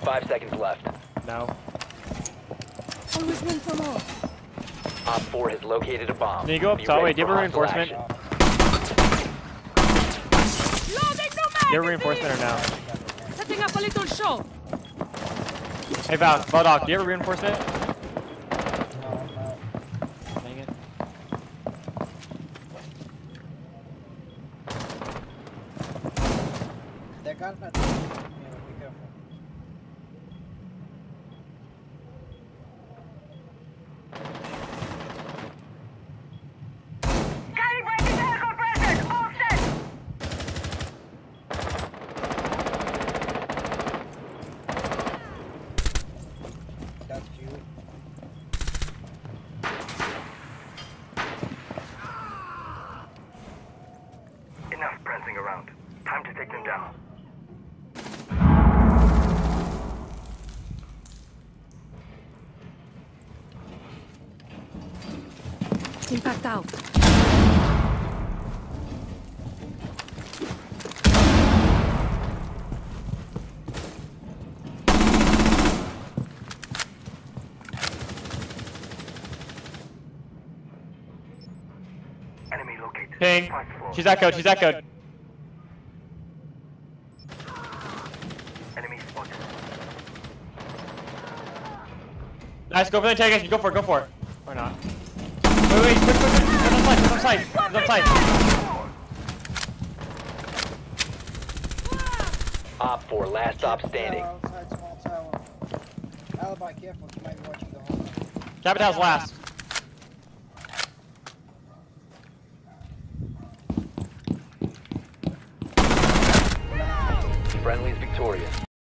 5 seconds left. No. Always room for more. Op 4 has located a bomb. Can you go up Be top? ready Wait, do you have a for hostile reinforcement? action. Loading no Do you have a reinforcement or no? Setting up a little show. Hey Val, Dog, do you have a reinforcement? Dang it. They got that. Yeah, be careful. That's few. Enough prancing around. Time to take them down. Impact out. Enemy located. Ping. Fight for. She's echoed, she's echoed. Enemy spotted. Nice, go for the antagonist. Go for it, go for it. Or not. Wait, quick. He's on site, he's on site. Op 4, last stop standing. Outside, small tower. Alibi, careful. You might be watching the whole thing. Capital's last. Friendly's victorious.